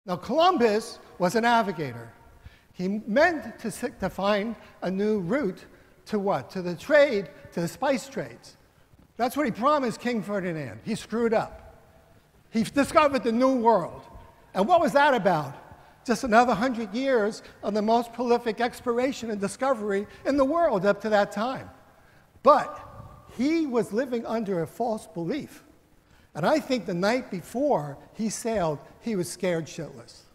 Now, Columbus was a navigator. He meant to find a new route to what? To the trade, to the spice trades. That's what he promised King Ferdinand. He screwed up. He discovered the New World. And what was that about? Just another 100 years of the most prolific exploration and discovery in the world up to that time. But he was living under a false belief. And I think the night before he sailed, he was scared shitless.